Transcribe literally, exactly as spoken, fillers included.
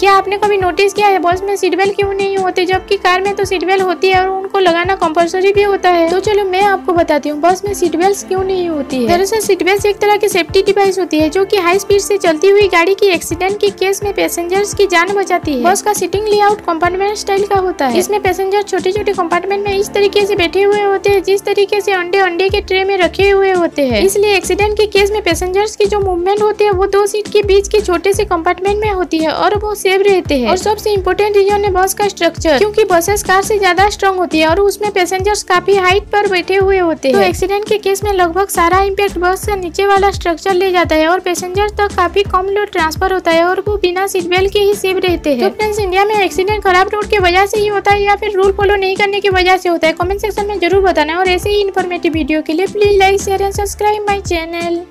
क्या आपने कभी नोटिस किया है बस में सीट बेल्ट क्यों नहीं होती, जबकि कार में तो सीट बेल्ट होती है और उनको लगाना कंपलसरी भी होता है। तो चलो मैं आपको बताती हूँ बस में सीट बेल्ट क्यों नहीं होती है। दरअसल सीट बेल्ट एक तरह की सेफ्टी डिवाइस होती है जो कि हाई स्पीड से चलती हुई गाड़ी की एक्सीडेंट के केस में पैसेंजर्स की जान बचाती है। बस का सीटिंग लेआउट कंपार्टमेंट स्टाइल का होता है। इसमें पैसेंजर छोटे छोटे कंपार्टमेंट में इस तरीके से बैठे हुए होते हैं जिस तरीके से अंडे अंडे के ट्रे में रखे हुए होते हैं। इसलिए एक्सीडेंट के केस में पैसेंजर्स की जो मूवमेंट होती है वो दो सीट के बीच के छोटे से कंपार्टमेंट में होती है और वो सेफ रहते हैं। और सबसे इम्पोर्टेंट रीजन है बस का स्ट्रक्चर, क्योंकि बसेस कार से ज्यादा स्ट्रॉन्ग होती है और उसमें पैसेंजर्स काफी हाइट पर बैठे हुए होते हैं। तो एक्सीडेंट के केस में लगभग सारा इम्पैक्ट बस से नीचे वाला स्ट्रक्चर ले जाता है और पैसेंजर तक काफी कम लोड ट्रांसफर होता है और वो बिना सीट बेल्ट के ही सेफ रहते हैं। तो फ्रेंड्स, इंडिया में एक्सीडेंट खराब रोड की वजह से ही होता है या फिर रूल फॉलो नहीं करने की वजह से होता है, कमेंट सेक्शन में जरूर बताना। और ऐसे ही इन्फॉर्मेटिव वीडियो के लिए please like share and subscribe my channel.